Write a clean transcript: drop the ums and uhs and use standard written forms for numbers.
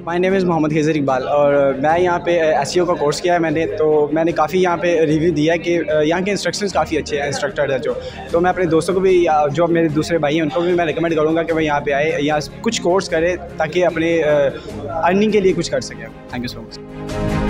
My name is Mohammad Khizar Iqbal और मैं यहाँ पे एसईओ का कोर्स किया है मैंने। तो मैंने काफ़ी यहाँ पे रिव्यू दिया है कि यहाँ के इंस्ट्रक्शंस काफ़ी अच्छे हैं, इंस्ट्रक्टर है जो। तो मैं अपने दोस्तों को भी, जो मेरे दूसरे भाई हैं, उनको भी मैं रिकमेंड करूँगा कि भाई यहाँ पे आए, यहाँ कुछ कोर्स करें ताकि अपने अर्निंग के लिए कुछ कर सकें। Thank you so much.